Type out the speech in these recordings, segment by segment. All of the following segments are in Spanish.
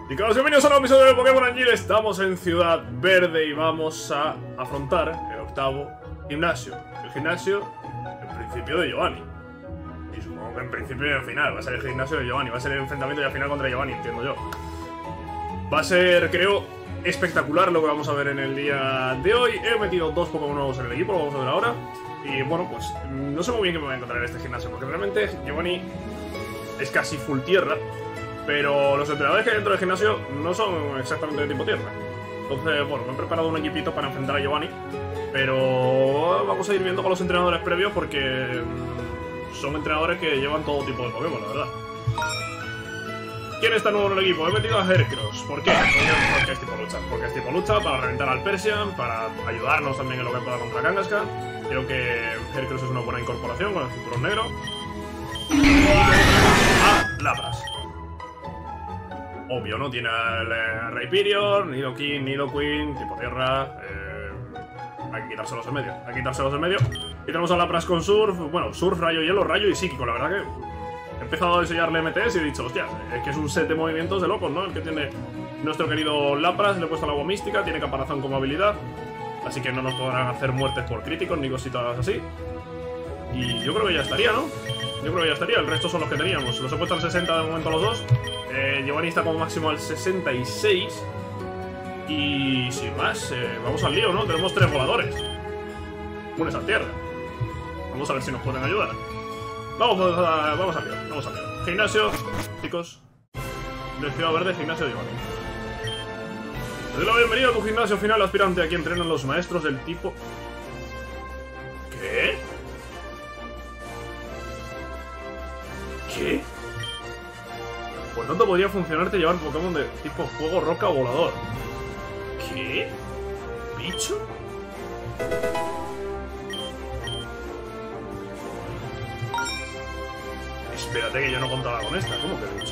Chicos, bienvenidos a un nuevo episodio de Pokémon Angel. Estamos en Ciudad Verde y vamos a afrontar el octavo gimnasio. El gimnasio, en principio, de Giovanni. Y supongo que en principio y en final va a ser el gimnasio de Giovanni. Va a ser el enfrentamiento ya final contra Giovanni, entiendo yo. Va a ser, creo, espectacular lo que vamos a ver en el día de hoy. He metido dos Pokémon nuevos en el equipo, lo vamos a ver ahora. Y bueno, pues no sé muy bien qué me voy a encontrar en este gimnasio, porque realmente Giovanni es casi full tierra. Pero los entrenadores que hay dentro del gimnasio no son exactamente de tipo tierra. Entonces, bueno, me he preparado un equipito para enfrentar a Giovanni. Pero vamos a ir viendo con los entrenadores previos porque son entrenadores que llevan todo tipo de Pokémon, la verdad. ¿Quién está nuevo en el equipo? He metido a Heracross. ¿Por qué? Porque es tipo lucha. Porque es tipo lucha para reventar al Persian, para ayudarnos también en lo que pueda contra Kangaskhan. Creo que Heracross es una buena incorporación con el cinturón negro. A Lapras. Obvio, ¿no? Tiene el Rhyperior, Nidoking, Nidoqueen, tipo tierra. Hay que quitárselos en medio. Hay que quitárselos en medio. Y tenemos a Lapras con Surf. Bueno, Surf, Rayo, Hielo, Rayo y Psíquico. La verdad que he empezado a enseñarle MTs y he dicho, hostia, es que es un set de movimientos de locos, ¿no? El que tiene nuestro querido Lapras. Le he puesto el agua mística, tiene caparazón como habilidad. Así que no nos podrán hacer muertes por críticos ni cositas así. Y yo creo que ya estaría, ¿no? Yo creo que ya estaría, el resto son los que teníamos. Los he puesto al 60 de momento los dos. Giovanni está como máximo al 66. Y sin más, vamos al lío, ¿no? Tenemos 3 voladores. Uno es a tierra. Vamos a ver si nos pueden ayudar. Vamos al lío, vamos al lío. Gimnasio, chicos. De Ciudad Verde, gimnasio de Giovanni. Te doy la bienvenida a tu gimnasio final, aspirante. Aquí entrenan los maestros del tipo... ¿Qué? ¿Qué? Por tanto podría funcionarte llevar Pokémon de tipo fuego, roca o volador. ¿Qué? ¿Bicho? Espérate que yo no contaba con esta. ¿Cómo que bicho?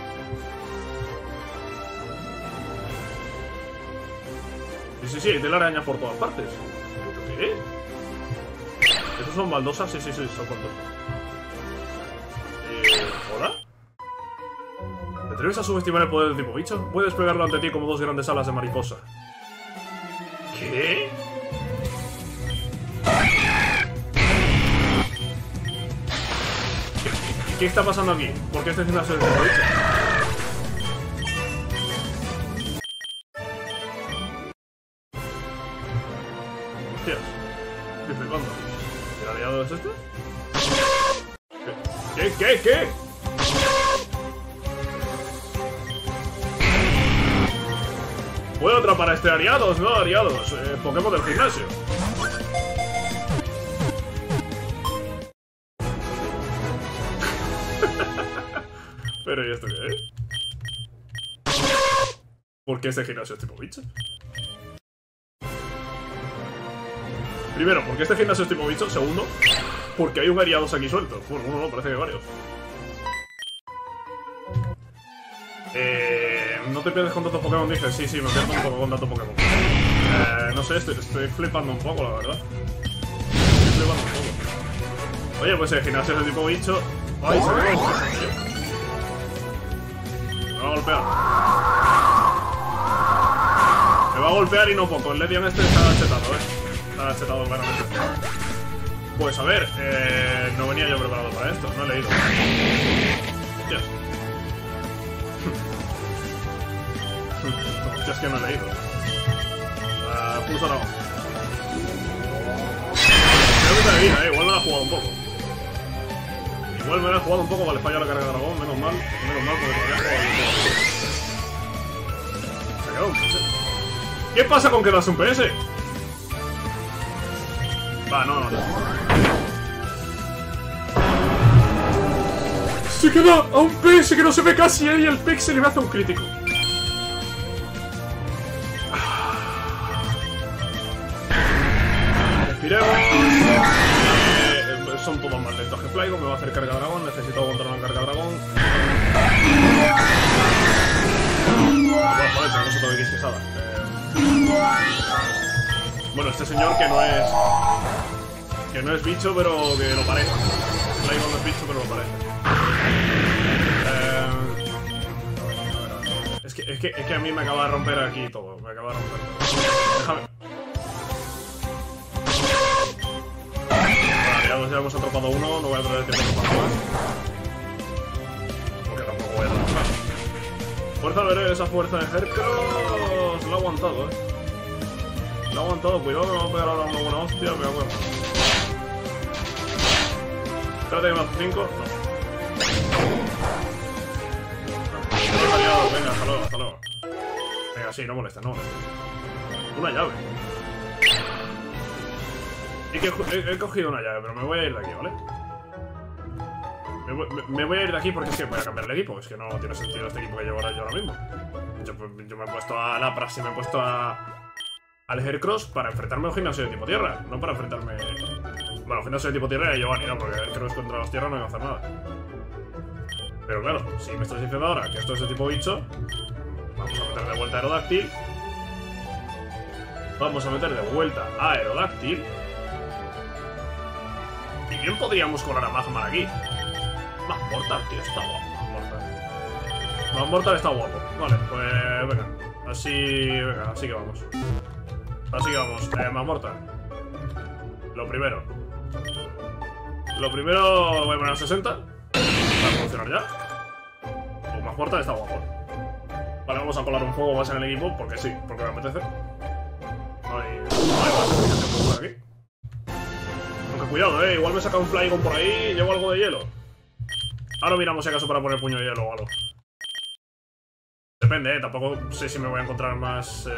Sí, hay telarañas por todas partes. ¿Qué? ¿Esos son baldosas? Sí, son baldosas. ¿Hola? ¿Te atreves a subestimar el poder del tipo bicho? Puedes pegarlo ante ti como dos grandes alas de mariposa. ¿Qué? ¿Qué está pasando aquí? ¿Por qué este gimnasio es de tipo bicho? Hostias, estoy flipando. ¿El aliado es este? ¿Qué? Puedo atrapar a este Ariados, ¿no? Ariados, Pokémon del gimnasio. Pero ¿y esto qué es? ¿Por qué este gimnasio es tipo bicho? Primero, ¿por qué este gimnasio es tipo bicho? Segundo, porque hay un Ariados aquí suelto. Bueno, uno no, parece que hay varios. No te pierdes con tantos Pokémon, dices. Sí, me pierdo un poco con tantos Pokémon. No sé, estoy flipando un poco, la verdad. Estoy flipando un poco. Oye, pues el gimnasio es de tipo bicho. Ay, se me va a golpear. Me va a golpear y no poco. El Ledian este está chetado, Está chetado claramente. Pues a ver, no venía yo preparado para esto. No he leído. Hostias. Hostias que no he leído. Pulso no. Creo que te vida, igual me la he jugado un poco. Igual me la he jugado un poco, vale, falla la carga de dragón, menos mal porque me había jugado un poco. Se quedó un PS. ¿Qué pasa con quedarse un PS? Va, no. Se queda a un PS que no se ve casi y el pixel le me hace un crítico. Respiremos. Son todos más lentos que Flygon. Me va a hacer carga dragón. Necesito aguantar una carga dragón. Joder, tenemos otro X quesada. Bueno, este señor que no es bicho, pero que lo parece. Flygon no es bicho, pero lo parece. que a mí me acaba de romper aquí todo. Me acaba de romper. Déjame. Vale, ya hemos atrapado uno. No voy a perder tiempo para más. Porque tampoco voy a atrapar. Fuerza, veré esa fuerza de Hercross. Lo ha aguantado, Lo ha aguantado. Cuidado, me va a pegar ahora una buena hostia. Me voy a... Espérate que me hace 5. No. Venga, hasta luego, hasta luego. Venga, sí, no molesta, no molesta. Una llave. Y que he cogido una llave, pero me voy a ir de aquí, ¿vale? Me voy a ir de aquí porque es que voy a cambiar el equipo. Es que no tiene sentido este equipo que llevo yo ahora mismo. Yo me he puesto a Lapras y me he puesto al Hercross para enfrentarme a un gimnasio de tipo tierra. No para enfrentarme... Bueno, gimnasio de tipo tierra y Giovanni, no, porque el Hercross contra los tierras no iba a hacer nada. Pero claro, si me estás diciendo ahora que esto es de tipo bicho, vamos a meter de vuelta a Aerodáctil. Vamos a meter de vuelta a Aerodáctil. Y bien podríamos colar a Magmar aquí. Magmortal, tío, está guapo. Magmortal está guapo. Vale, pues venga. Así que vamos. Así que vamos. Magmortal. Lo primero voy a poner a 60. Para funcionar ya. Pues Magmortal está guapo. Vale, vamos a colar un fuego más en el equipo. Porque sí, porque me apetece. No hay más por aquí. Aunque cuidado, igual me saca un Flygon por ahí y llevo algo de hielo. Ahora miramos si acaso para poner puño de hielo o algo. Depende, tampoco sé si me voy a encontrar más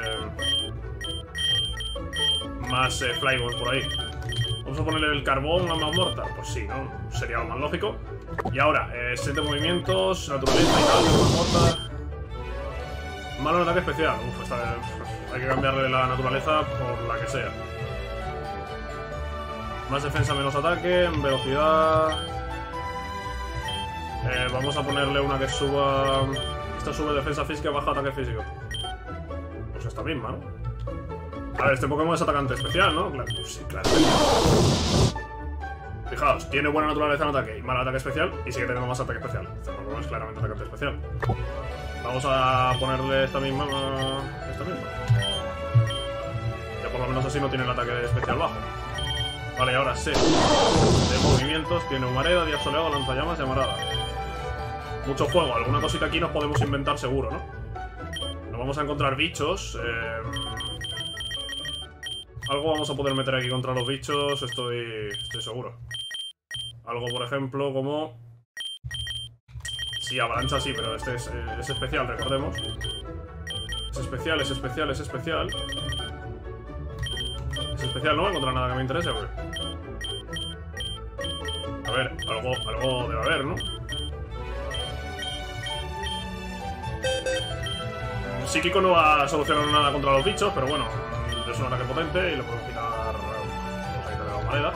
Flygons por ahí. Vamos a ponerle el carbón a Magmortal. Pues sí, ¿no? Sería lo más lógico. Y ahora, 7 movimientos, naturaleza y tal, Magmortal. Malo en ataque especial. Hay que cambiarle la naturaleza por la que sea. Más defensa, menos ataque, velocidad. Vamos a ponerle una que suba... Esta sube defensa física y baja ataque físico. Pues esta misma, ¿no? A ver, este Pokémon es atacante especial, ¿no? Claro, sí, claro. Fijaos, tiene buena naturaleza en ataque y mal ataque especial, y sigue teniendo más ataque especial. Este Pokémon es claramente atacante especial. Vamos a ponerle esta misma. Ya por lo menos así no tiene el ataque especial bajo. Vale, y ahora sé de movimientos, tiene humareda, día soleado, lanzallamas y amarada. Mucho juego, alguna cosita aquí nos podemos inventar seguro, ¿no? Nos vamos a encontrar bichos. Algo vamos a poder meter aquí contra los bichos, estoy seguro. Algo, por ejemplo, como... Sí, avalancha sí, pero este es especial, recordemos. Es especial. Es especial, no voy a encontrar nada que me interese, güey. A ver, algo debe haber, ¿no? Psíquico no va a solucionar nada contra los bichos, pero bueno, es un ataque potente y le podemos quitar de la humareda.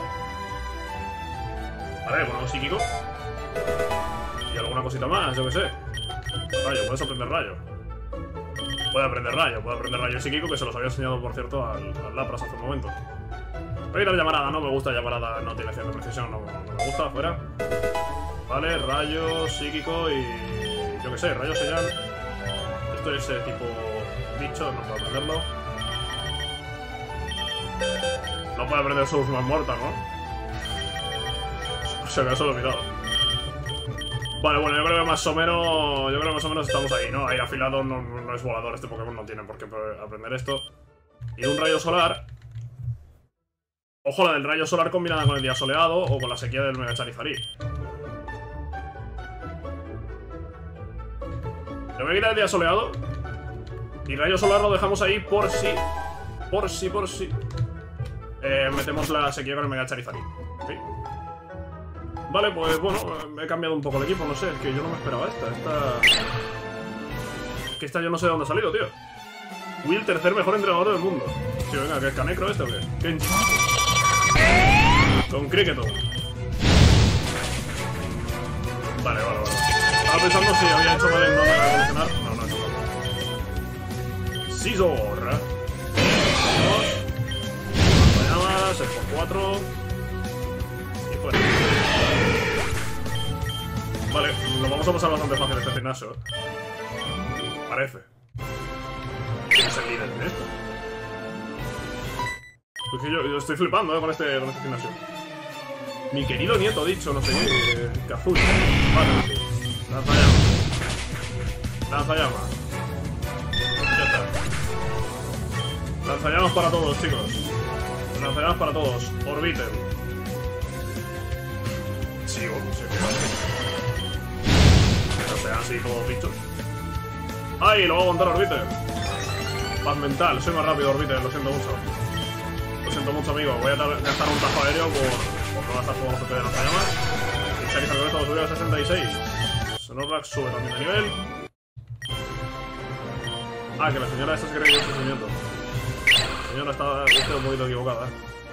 Vale, bueno, psíquico. Y alguna cosita más, yo que sé. Rayo, puedes aprender rayo. Puede aprender rayo psíquico, que se los había enseñado, por cierto, al Lapras hace un momento. Voy a quitar llamarada, no me gusta llamarada, no tiene 100 de precisión, no me gusta, fuera. Vale, rayo, psíquico y... yo que sé, rayo sellán. Esto es tipo bicho, no puedo aprenderlo. No puede aprender Soul Magmortal, ¿no? Por si acaso lo he mirado. Vale, bueno, yo creo que más o menos estamos ahí, ¿no? Aire afilado no es volador, este Pokémon no tiene por qué aprender esto. Y un rayo solar. Ojo, la del rayo solar combinada con el día soleado o con la sequía del Mega Charizard. Le voy a quitar el día soleado. Y rayo solar lo dejamos ahí por si. Metemos la sequía con el Mega Charizard. ¿Okay? Vale, pues bueno, he cambiado un poco el equipo, no sé, es que yo no me esperaba esta. Que esta yo no sé de dónde ha salido, tío. Will, tercer mejor entrenador del mundo. Sí, venga, ¿qué es Canecro este o qué? Kenji. Con Cricketon. Vale. Estaba pensando si había hecho mal en no evolucionar. No he hecho mal. Scizor. 2. Llamas, 6x4. Y fuera. Vale, lo vamos a pasar bastante fácil este gimnasio. Parece. es el líder de esto. Porque yo estoy flipando, con este gimnasio. Mi querido nieto ha dicho, no sé qué, Kazuya. Vale, lanzallamas. Lanzallamas. Ya está. Lanzallamas para todos, chicos. Lanzallamas para todos. Orbiter. Sigo, no sé qué pasa. No sean así como bichos. ¡Ay! Lo voy a aguantar Orbiter. Paz mental, soy más rápido Orbiter, lo siento mucho. Lo siento mucho, amigo. Voy a gastar un tajo aéreo por no gastar todos los CP de lanzallamas. Y Charizard con esto lo subió a 66. Snorlax sube también de nivel. Ah, que la señora esa se cree que es sufrimiento. La señora está un poquito equivocada.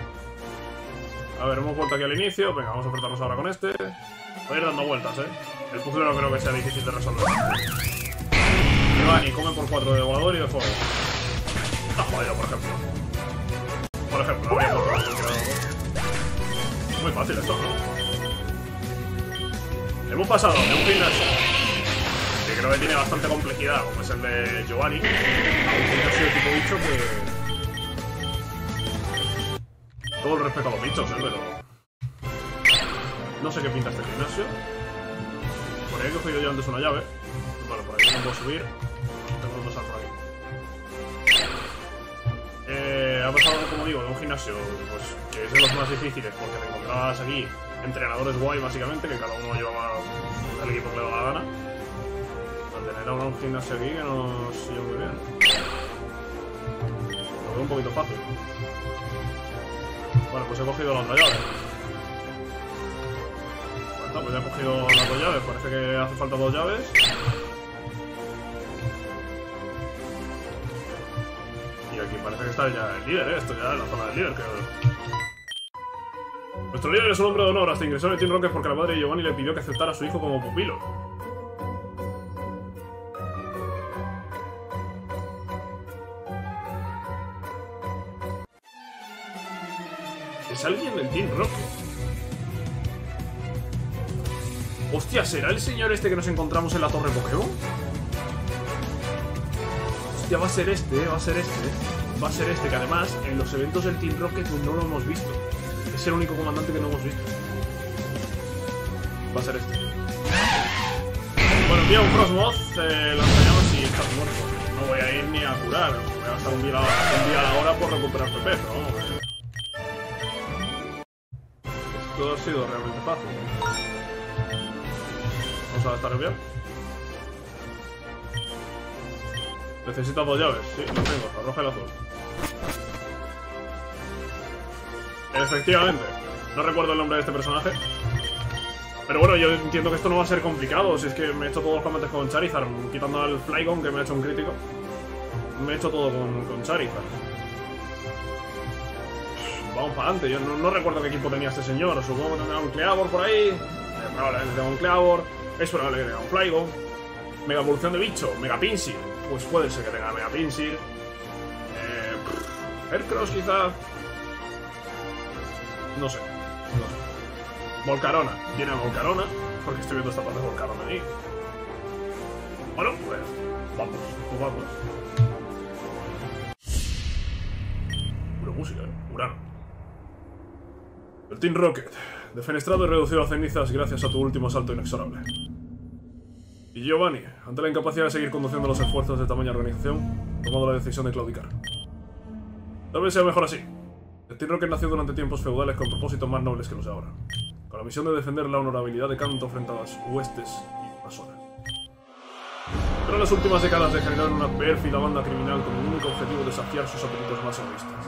A ver, hemos vuelto aquí al inicio. Venga, vamos a enfrentarnos ahora con este. Voy a ir dando vueltas, El puzzle no creo que sea difícil de resolver. Giovanni come por 4 de volador y de fuego. Ah, joder, por ejemplo. Por ejemplo, habría muy fácil esto, ¿no? Hemos pasado de un gimnasio que creo que tiene bastante complejidad, como es el de Giovanni, a un gimnasio de tipo bicho que... Todo el respeto a los bichos, pero... No sé qué pinta este gimnasio. Por ahí he cogido yo antes una llave. Bueno, por aquí no puedo subir. Tengo que pasar por aquí. Ha pasado, como digo, de un gimnasio pues, que es de los más difíciles, porque te encontrabas aquí entrenadores guay, básicamente, que cada uno llevaba el equipo que le daba la gana. Mantener ahora un gimnasio aquí que nos sigue muy bien. Lo veo un poquito fácil. Bueno, pues he cogido la otra llave. Bueno, pues ya he cogido las 2 llaves. Parece que hace falta 2 llaves. Y aquí parece que está ya el líder, esto ya es la zona del líder, creo. Nuestro líder es un hombre de honor, hasta ingresó en el Team Rocket porque la madre de Giovanni le pidió que aceptara a su hijo como pupilo. ¿Es alguien del Team Rocket? Hostia, ¿será el señor este que nos encontramos en la torre Pokémon? Hostia, va a ser este, va a ser este. Va a ser este, que además en los eventos del Team Rocket no lo hemos visto. Es el único comandante que no hemos visto. Va a ser este. Bueno, envía un Frostmoth, lanzallamas y estás muerto. No voy a ir ni a curar. Voy a gastar un día a la hora por recuperar PP, pero vamos. Esto ha sido realmente fácil. Vamos a gastar el bien. Necesitas 2 llaves. Sí, lo tengo, la roja y la azul. Efectivamente. No recuerdo el nombre de este personaje. Pero bueno, yo entiendo que esto no va a ser complicado. Si es que me he hecho todos los combates con Charizard, quitando al Flygon, que me ha hecho un crítico. Me he hecho todo con Charizard. Vamos para adelante. Yo no recuerdo qué equipo tenía este señor. Supongo que tenía un Cleavor por ahí. Probablemente tenga un Cleavor. Es probable que tenga un Flygon. Mega evolución de bicho. Mega Pinsir. Pues puede ser que tenga Mega Pinsir. Hercross quizá. No sé. Volcarona. Tiene Volcarona. Porque estoy viendo esta parte de Volcarona ahí. Bueno, pues vamos. Pues vamos. Pura música, Urano. El Team Rocket. Defenestrado y reducido a cenizas gracias a tu último asalto inexorable. Y Giovanni, ante la incapacidad de seguir conduciendo los esfuerzos de tamaña organización, ha tomado la decisión de claudicar. Tal vez sea mejor así. El Team Rocket nació durante tiempos feudales con propósitos más nobles que los de ahora, con la misión de defender la honorabilidad de Kanto frente a las huestes invasoras. Pero en las últimas décadas degeneraron una pérfida banda criminal con el único objetivo de saciar sus apetitos más egoístas.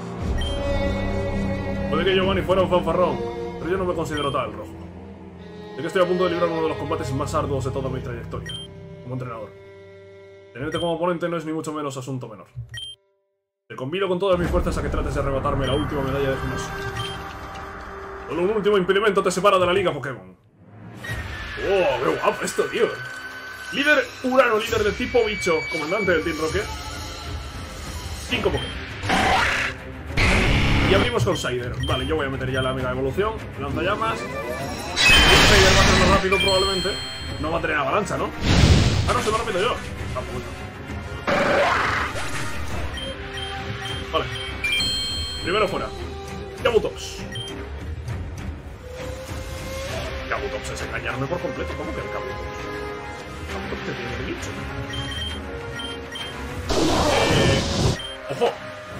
Puede que Giovanni fuera un fanfarrón, pero yo no me considero tal, Rojo. Ya que estoy a punto de librar uno de los combates más arduos de toda mi trayectoria, como entrenador. Tenerte como oponente no es ni mucho menos asunto menor. Te convido con todas mis fuerzas a que trates de arrebatarme la última medalla de gimnasio. Solo un último impedimento te separa de la Liga Pokémon. ¡Oh, qué guapo esto, tío! Líder Urano, líder de tipo bicho, comandante del Team Rocket. 5 Pokémon. Y abrimos con Sider. Vale, yo voy a meter ya la mega evolución. Lanzallamas. Sider va a ser más rápido probablemente. No va a tener avalancha, ¿no? Ah, no, soy más rápido yo. Tampoco. Vale. Primero fuera. Kabutops. Kabutops es engañarme por completo. ¿Cómo que el Kabutops? Kabutops te tiene dicho. ¡Ojo!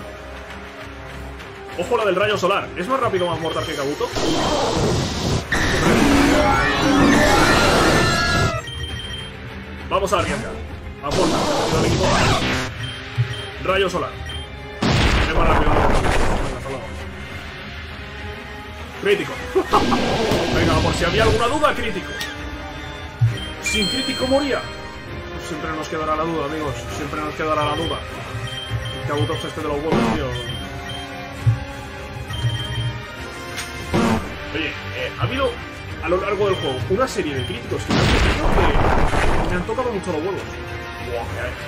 ¡Ojo la del rayo solar! ¿Es más rápido o más mortal que Kabuto? Vamos a arriesgar. Más mortal. Rayo solar. Es más rápido. Crítico. Venga, por si había alguna duda, crítico. Sin crítico moría. Siempre nos quedará la duda, amigos. Siempre nos quedará la duda. El Kabutops este de los huevos, tío. Oye, ha habido a lo largo del juego una serie de críticos que me han tocado mucho los huevos. Buah,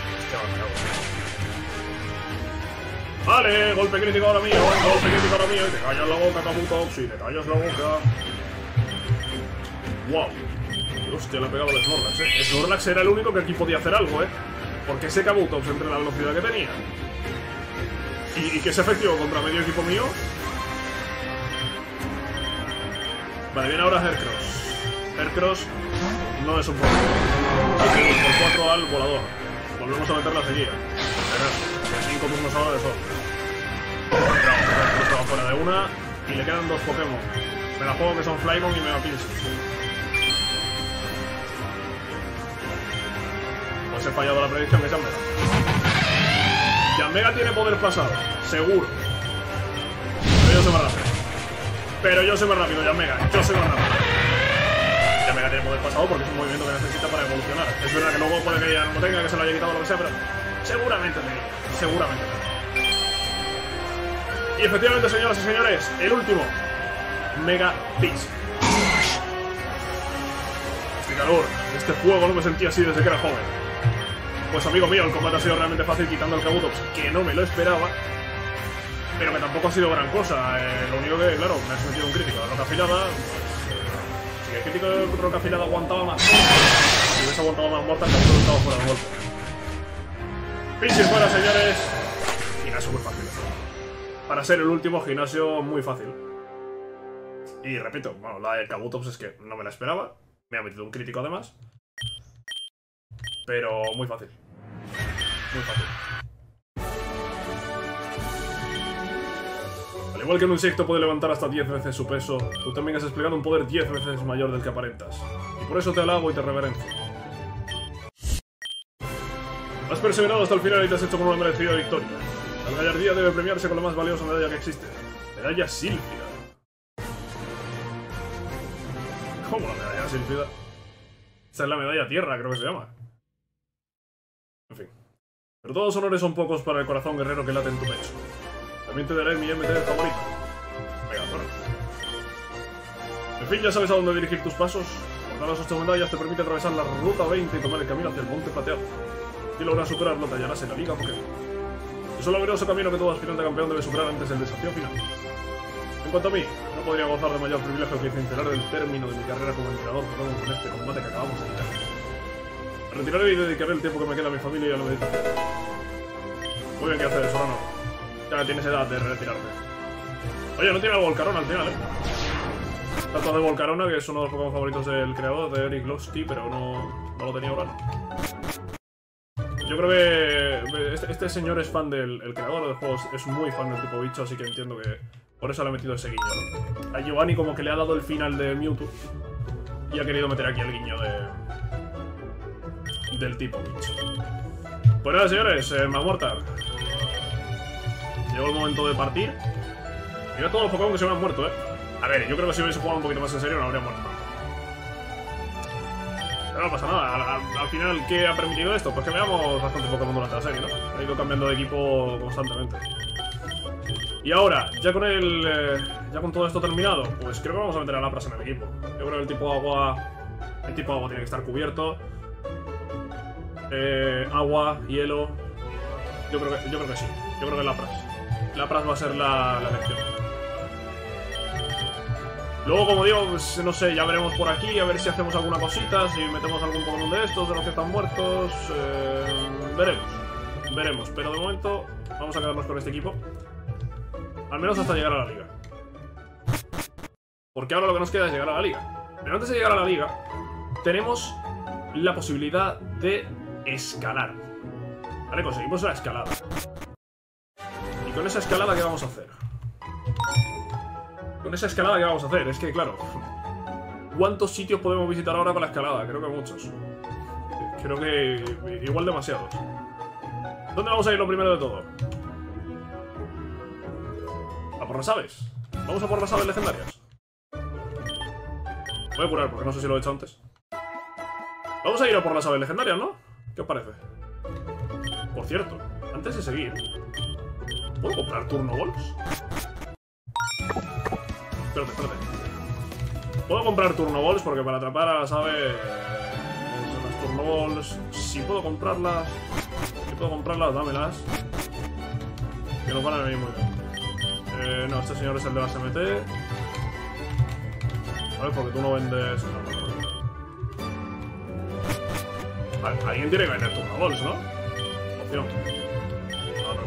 vale, golpe crítico ahora mío, golpe crítico ahora mío. Y te callas la boca, Kabutops, y te callas la boca. Wow. Hostia, le ha pegado el Snorlax, Snorlax era el único que aquí podía hacer algo, Porque ese Kabutops, entre la velocidad que tenía y que es efectivo contra medio equipo mío. Vale, viene ahora Hercross. Hercross no es un problema. Por 4 al volador. Volvemos a meter la sequía. 5 turnos ahora de sol. Estaba fuera de una. Y le quedan 2 Pokémon. Me la juego que son Flymon y Megapinch. Pues he fallado la predicción de Yanmega. Yanmega tiene poder pasado. Seguro. Pero yo soy más rápido. Pero yo soy más rápido, Yanmega. Yo soy más rápido. Yanmega tiene poder pasado porque es un movimiento que necesita para evolucionar. Es verdad que luego puede que ya no lo tenga, que se lo haya quitado o lo que sea, pero seguramente tenga. Seguramente tenga. Y efectivamente, señoras y señores, el último. Megapinch. Este calor, este fuego no me sentía así desde que era joven. Pues amigo mío, el combate ha sido realmente fácil quitando el Kabutops, que no me lo esperaba. Pero que tampoco ha sido gran cosa. Lo único que, claro, me has metido un crítico de roca afilada. Si el crítico de roca afilada aguantaba más, si hubiese aguantado más mortal, tampoco estaba fuera de golpe. Pinches fuera, señores. Gimnasio muy fácil. Para ser el último, gimnasio muy fácil. Y repito, bueno, la de Kabutops es que no me la esperaba. Me ha metido un crítico además. Pero muy fácil. Muy fácil. Al igual que un insecto puede levantar hasta 10 veces su peso, tú también has desplegado un poder 10 veces mayor del que aparentas. Y por eso te alabo y te reverencio. Has perseverado hasta el final y te has hecho con una merecida victoria. La gallardía debe premiarse con la más valiosa medalla que existe. Medalla Sílfida. ¿Cómo la medalla Sílfida? Esta es la medalla Tierra, creo que se llama. En fin. Pero todos los honores son pocos para el corazón guerrero que late en tu pecho. También te daré mi MT favorito. Venga, bueno. En fin, ya sabes a dónde dirigir tus pasos. Guardar las 8 medallas te permite atravesar la ruta 20 y tomar el camino hacia el monte plateado. Si logras superarlo, te hallarás en la liga Pokémon. Es un laborioso camino que todo aspirante a campeón debe superar antes del desafío final. En cuanto a mí, no podría gozar de mayor privilegio que sincerar el término de mi carrera como entrenador Pokémon con este combate que acabamos de iniciar. Me retiraré y dedicaré el tiempo que me queda a mi familia y a la meditación. Muy bien, ¿qué haces, Sorano? Ya tienes edad de retirarte. Oye, no tiene el Volcarona al final, Tanto de Volcarona, que es uno de los Pokémon favoritos del creador, de Eric Lofsky, pero no lo tenía Urano. Yo creo que este señor es fan del creador del juego, es muy fan del tipo bicho, así que entiendo que por eso le ha metido ese guiño, ¿no? A Giovanni como que le ha dado el final de Mewtwo y ha querido meter aquí el guiño del tipo bicho. Pues nada, señores, Magmortar. Llegó el momento de partir. Mira todos los Pokémon que se me han muerto, A ver, yo creo que si hubiese jugado un poquito más en serio no habría muerto. Pero no pasa nada. Al final, ¿qué ha permitido esto? Pues que veamos bastante Pokémon durante la serie, ¿no? Ha ido cambiando de equipo constantemente. Y ahora, ya con todo esto terminado, pues creo que vamos a meter a Lapras en el equipo. Yo creo que el tipo agua tiene que estar cubierto. Agua, hielo. Yo creo que sí. Yo creo que Lapras. Lapras va a ser la elección. Luego, como digo, pues no sé, ya veremos por aquí, a ver si hacemos alguna cosita, si metemos algún Pokémon de estos, de los que están muertos. Veremos. Pero de momento vamos a quedarnos con este equipo. Al menos hasta llegar a la liga. Porque ahora lo que nos queda es llegar a la liga. Pero antes de llegar a la liga, tenemos la posibilidad de escalar. Vale, conseguimos la escalada. Y con esa escalada, ¿qué vamos a hacer? Con esa escalada, ¿qué vamos a hacer? Es que, claro, ¿cuántos sitios podemos visitar ahora con la escalada? Creo que muchos. Creo que igual demasiados. ¿Dónde vamos a ir lo primero de todo? A por las aves. Vamos a por las aves legendarias. Voy a curar porque no sé si lo he hecho antes. Vamos a ir a por las aves legendarias, ¿no? ¿Qué os parece? Por cierto, antes de seguir, ¿puedo comprar turno balls? Espérate. Puedo comprar turno balls porque para atrapar a las aves... las turno balls... Si puedo comprarlas... dámelas. Que nos van a venir muy bien. No, este señor es el de las MT. Vale, porque tú no vendes... No. Vale, alguien tiene que vender turno balls, ¿no? Opción. No.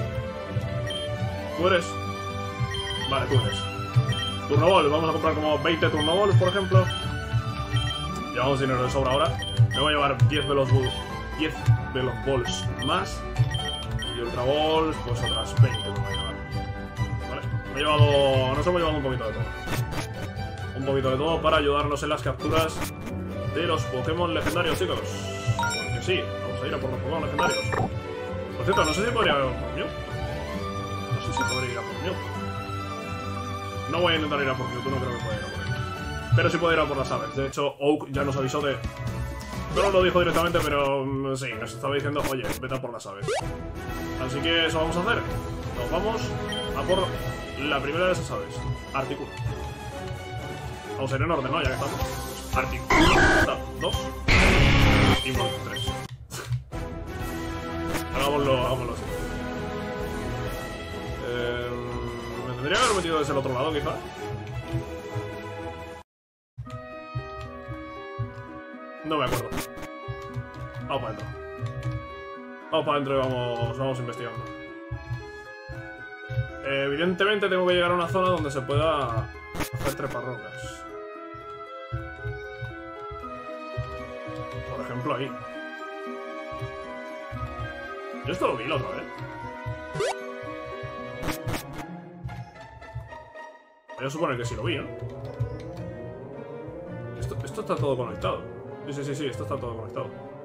¿Tú eres? Vale, tú eres. Turno ball, vamos a comprar como 20 turno balls, por ejemplo. Llevamos dinero de sobra ahora. Me voy a llevar 10 de los balls más. Y ultra balls, pues otras 20 me voy a llevar. Vale, me he llevado... Nos hemos llevado un poquito de todo. Un poquito de todo para ayudarnos en las capturas de los Pokémon legendarios, chicos. Porque sí, vamos a ir a por los Pokémon legendarios. Por cierto, no sé si podría ir a por Mew. No sé si podría ir a por Mew. No voy a intentar ir a por Mewtwo, no creo que pueda ir a por él. Pero sí puedo ir a por las aves. De hecho, Oak ya nos avisó de... No nos lo dijo directamente, pero sí, nos estaba diciendo, oye, vete a por las aves. Así que eso vamos a hacer. Nos vamos a por la primera de esas aves. Articuno. Vamos a ir en orden, ¿no? Ya que estamos. Articuno. 2. Y Moltres 3. Hagámoslo así. ¿Me tendría que haber metido desde el otro lado, quizá? No me acuerdo. Vamos para adentro. Vamos para adentro y vamos investigando. Evidentemente tengo que llegar a una zona donde se pueda hacer treparrocas. Por ejemplo, ahí. Yo esto lo vi la otra vez. Voy a suponer que sí lo vi, ¿no? Esto está todo conectado. Sí, esto está todo conectado.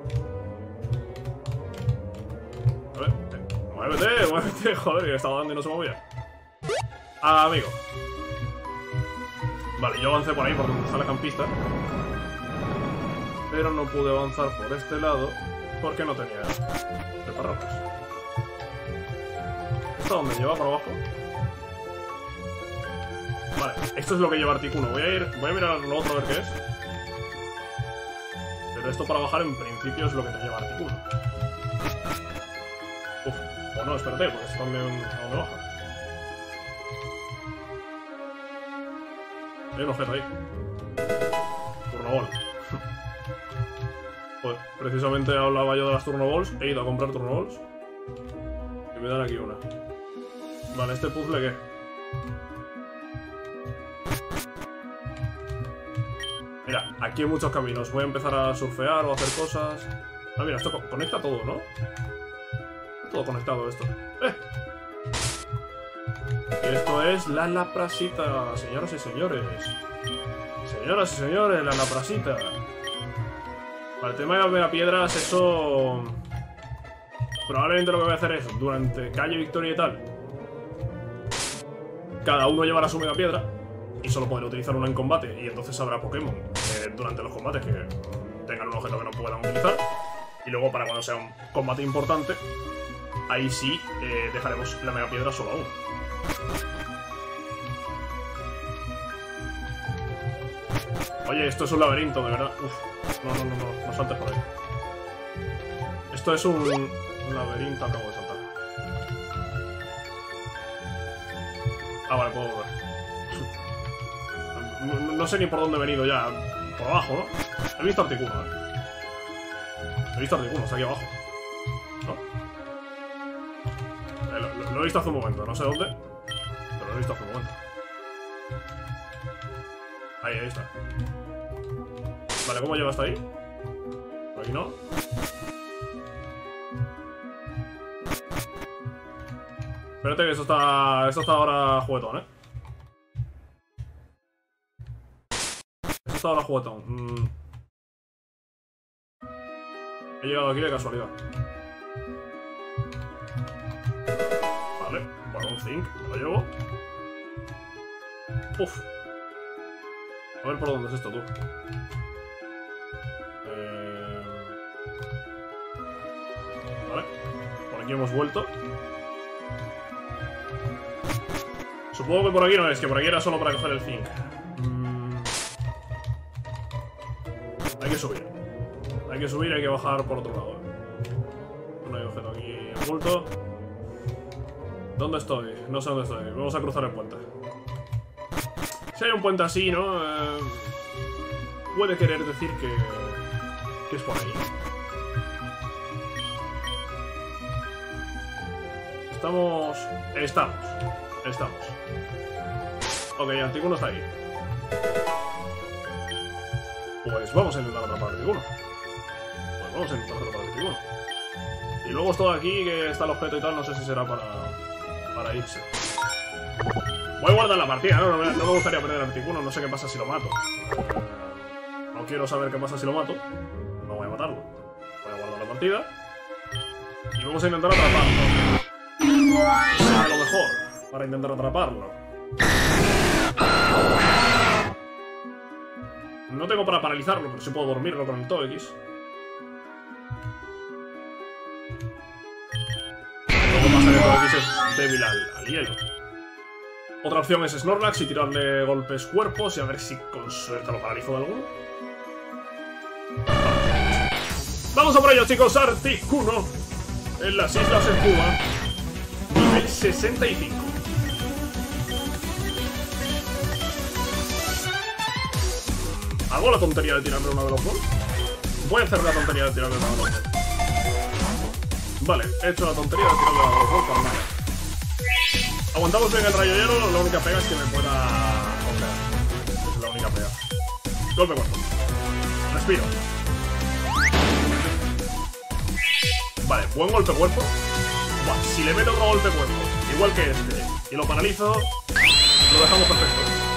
A ver, muévete, joder, que estaba dando y no se movía. Ah, amigo. Vale, yo avancé por ahí porque está la campista. Pero no pude avanzar por este lado porque no tenía treparrocas. ¿Esto dónde lleva? ¿Por abajo? Vale, esto es lo que lleva Articuno. Voy a mirar lo otro a ver qué es. Pero esto para bajar en principio es lo que te lleva Articuno. Uf, o no, espérate, porque es donde baja. Hay un objeto ahí. Turno ball. Pues precisamente hablaba yo de las turno balls. He ido a comprar turno balls. Y me dan aquí una. Vale, ¿este puzzle qué? Mira, aquí hay muchos caminos. Voy a empezar a surfear o a hacer cosas. Ah, mira, esto conecta todo, ¿no? Todo conectado esto. Y esto es la Laprasita, señoras y señores. Señoras y señores, la Laprasita. Para el tema de las piedras, eso... Probablemente lo que voy a hacer es, durante calle Victoria y tal, cada uno llevará su mega piedra y solo podrá utilizar una en combate. Y entonces habrá Pokémon durante los combates que tengan un objeto que no puedan utilizar. Y luego para cuando sea un combate importante, ahí sí dejaremos la mega piedra solo a uno. Oye, esto es un laberinto, de verdad. Uf, no saltes por ahí. Esto es un laberinto, acabo de saltar. Ah, vale, puedo volver. No sé ni por dónde he venido ya. Por abajo, ¿no? He visto Articuno, He visto Articuno, está aquí abajo. ¿No? Lo he visto hace un momento, no sé dónde. lo he visto hace un momento. Ahí está. Vale, ¿cómo lleva hasta ahí? Por aquí no. Espérate que esto está ahora juguetón, ¿eh? Esto está ahora juguetón. He llegado aquí de casualidad. Vale, bueno, un zinc, me lo llevo. Uf. A ver por dónde es esto, tú. Vale, por aquí hemos vuelto. Supongo que por aquí no es, que por aquí era solo para coger el zinc. Hay que subir. Hay que subir y hay que bajar por otro lado. No hay objeto aquí oculto. ¿Dónde estoy? No sé dónde estoy. Vamos a cruzar el puente. Si hay un puente así, ¿no? Puede querer decir que es por ahí. Estamos. Ok, Articuno está ahí. Pues vamos a intentar atrapar a Articuno. Y luego esto de aquí, que está el objeto y tal, no sé si será para irse. Voy a guardar la partida, no me gustaría perder a Articuno, no sé qué pasa si lo mato. No quiero saber qué pasa si lo mato. No voy a matarlo. Voy a guardar la partida. Y vamos a intentar atraparlo. Será lo mejor para intentar atraparlo. No tengo para paralizarlo, pero sí puedo dormirlo con el TOX. Lo que pasa es que el TOX es débil al hielo. Otra opción es Snorlax y tirarle golpes cuerpos y a ver si con suerte lo paralizo de alguno. Vamos a por ello, chicos. Articuno en las Islas en Cuba. Nivel 65. ¿Hago la tontería de tirarme una Veloz Ball? Voy a hacer la tontería de tirarme una Veloz Ball. Vale, he hecho la tontería de tirarme una Veloz Ball para nada. Aguantamos bien el rayo hielo, la única pega es que me pueda... O sea, es la única pega. Golpe cuerpo. Respiro. Vale, buen golpe cuerpo. Buah, si le meto otro golpe cuerpo, igual que este, y lo paralizo, lo dejamos perfecto.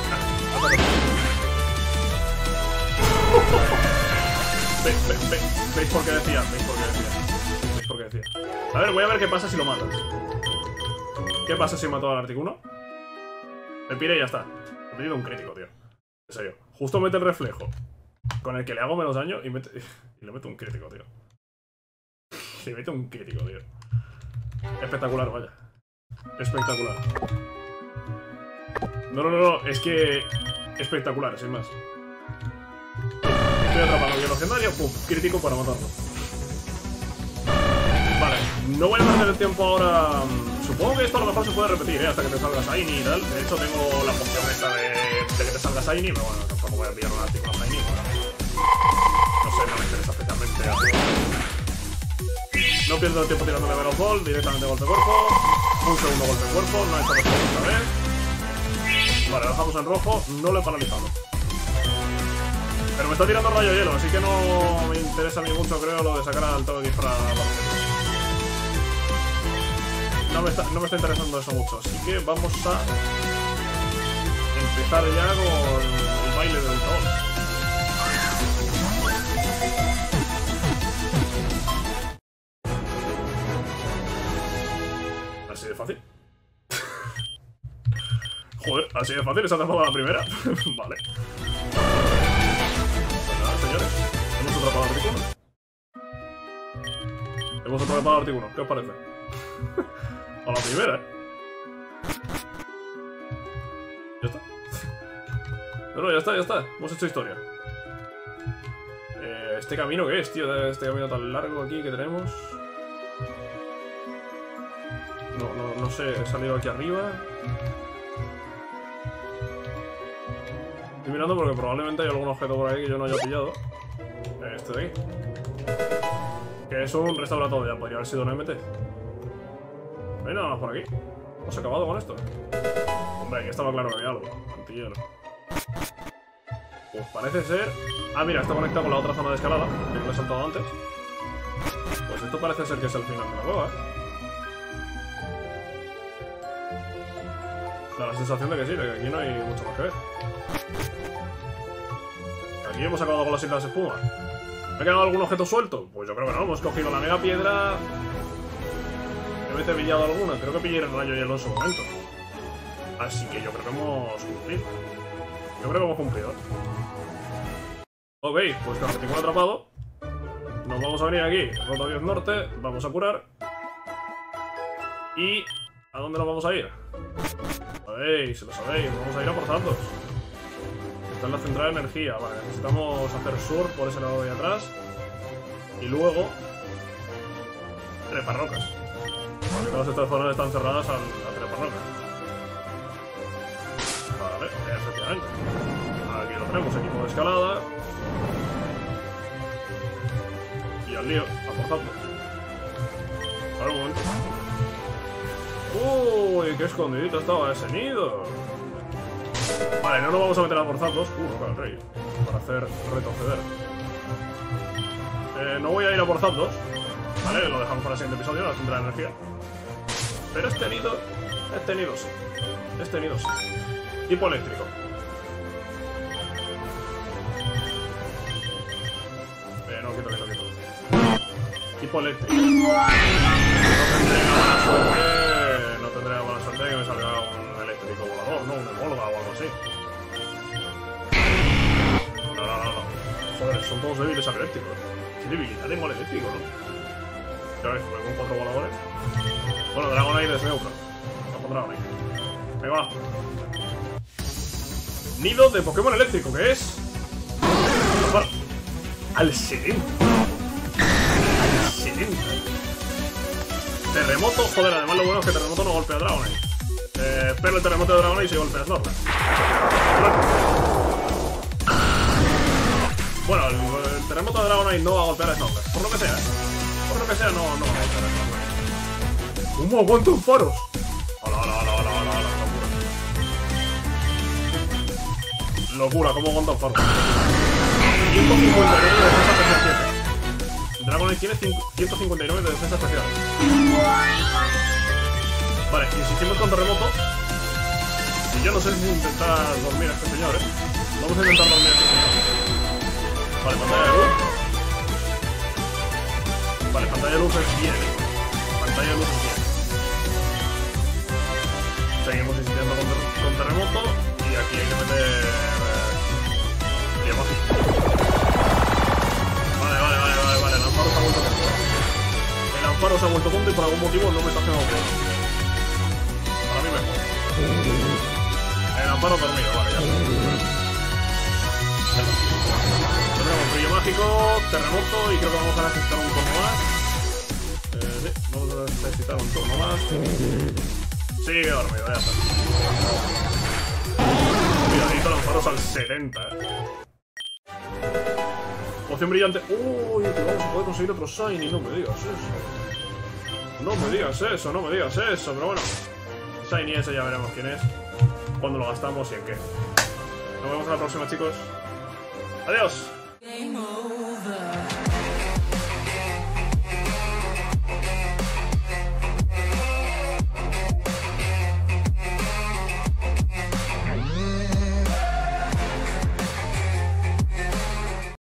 ¿Veis por qué decía? ¿Veis por qué decía? A ver, voy a ver qué pasa si lo matas. ¿Qué pasa si mato al Articuno? Me pide y ya está. Me he pedido un crítico, tío. En serio. Justo mete el reflejo con el que le hago menos daño y le meto un crítico, tío. Le meto un crítico, tío. Espectacular, vaya. Espectacular. No. Es que... espectacular, sin más. Estoy atrapando el legendario. Pum, crítico para matarlo. Vale. No voy a perder el tiempo ahora... Supongo que esto a lo mejor se puede repetir, hasta que te salga Shiny y tal. De hecho, tengo la poción esta de que te salga Shiny, pero bueno, tampoco voy a pillar un Articuno Shiny. Bueno, no sé, no me interesa especialmente. No pierdo el tiempo tirándole Veloz Ball, directamente golpe cuerpo. Un segundo golpe cuerpo, no he hecho respuesta esta vez. Vale, lo dejamos en rojo, no lo he paralizado. Pero me está tirando rayo hielo, así que no me interesa a mí mucho, creo, lo de sacar al TOX para... No me está interesando eso mucho, así que vamos a empezar ya con el baile del Ultra Ball. Así de fácil. Joder, así de fácil, se ha atrapado a la primera. Vale. Pues nada, señores, hemos atrapado al Articuno. Hemos atrapado al Articuno, ¿qué os parece? A la primera, Ya está. No, ya está. Hemos hecho historia. ¿Este camino qué es, tío? Este camino tan largo aquí que tenemos. No sé, he salido aquí arriba. Estoy mirando porque probablemente hay algún objeto por ahí que yo no haya pillado. Este de aquí. Que es un restauratorio, ya podría haber sido un MT. No hay nada más por aquí. ¿Hemos acabado con esto? Hombre, aquí estaba claro que había algo. Antihielo. Pues parece ser... Ah, mira, está conectado con la otra zona de escalada, que no he saltado antes. Pues esto parece ser que es el final de la cueva, Da la sensación de que sí, de que aquí no hay mucho más que ver. Aquí hemos acabado con las islas de espuma. ¿Me ha quedado algún objeto suelto? Pues yo creo que no, hemos cogido la mega piedra. Debe haber pillado alguna, creo que pillé el rayo hielo en su momento. Así que yo creo que hemos cumplido. Yo creo que hemos cumplido. Ok, pues con el retículo atrapado, nos vamos a venir aquí, Ruta 10 Norte, vamos a curar. ¿Y a dónde nos vamos a ir? Sabéis, lo sabéis, vamos a ir a por Zapdos. Está en la central de energía, vale, necesitamos hacer surf por ese lado de ahí atrás. Y luego treparrocas. Porque todas estas zonas están cerradas al treparrocas. Vale, efectivamente. Aquí lo tenemos, equipo de escalada. Y al lío, a por Zapdos. A ver un momento. Uy, qué escondidito estaba ese nido. Vale, no nos vamos a meter a por Zapdos. No, el rey. Para hacer retroceder. No voy a ir a por Zapdos. Vale, lo dejamos para el siguiente episodio, la central de energía. Pero este nido sí. Este nido sí. Tipo eléctrico. No, quito. Tipo eléctrico. No tendré la buena suerte de que me salga un eléctrico volador, ¿no? Un emolga o algo así. No. Joder, son todos débiles al eléctrico. ¿Qué debilidad tengo al eléctrico, no? Ya ves, pues con 4 voladores. Bueno, Dragonite es neutro. Vamos, Dragonite. Venga, va. Nido de Pokémon eléctrico, ¿qué es? Bueno, al 70. Al 70. Terremoto, joder, además lo bueno es que Terremoto no golpea a Dragonite. Pero el terremoto de Dragonite sí golpea a Snorlax. Bueno, el terremoto de Dragonite no va a golpear a Snorlax. Por lo que sea, no va a golpear a Snorlax. ¿Cómo aguantan faros? Hola, locura, ¿cómo aguantan faros? 159 de defensa especial 7. Dragonite tiene 159 de defensa especial. Vale, insistimos con terremoto. Y yo no sé si intentar dormir a este señor, Vamos a intentar dormir a este señor. Vale, pantalla de luz. Vale, pantalla de luz es bien. Pantalla de luz es bien. Seguimos insistiendo con terremoto. Y aquí hay que meter... Vale, el amparo se ha vuelto tonto. El amparo se ha vuelto tonto y por algún motivo no me está haciendo bien. Para mí mejor. El amparo dormido, vale, ya. Tenemos brillo mágico, terremoto y creo que vamos a necesitar un turno más. Sí, vamos a necesitar un turno más. Sigue dormido, ya está. Cuidadito, el amparo es al 70, Poción brillante. Uy, que vamos a poder conseguir otro Shiny. No me digas eso. No me digas eso. Pero bueno, Shiny ese ya veremos quién es, cuándo lo gastamos y en qué. Nos vemos en la próxima, chicos. Adiós.